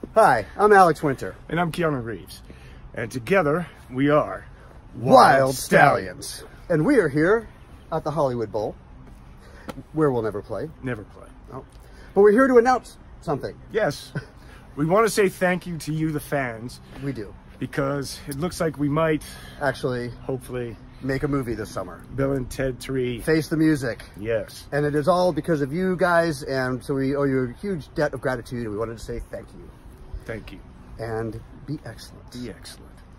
Hi, I'm Alex Winter. And I'm Keanu Reeves. And together, we are Wild Stallions. And we are here at the Hollywood Bowl, where we'll never play. Never play. Oh. But we're here to announce something. Yes. We want to say thank you to you, the fans. We do. Because it looks like we might... actually... hopefully... make a movie this summer. Bill and Ted 3. Face the Music. Yes. And it is all because of you guys, and so we owe you a huge debt of gratitude, and we wanted to say thank you. Thank you. And be excellent. Be excellent.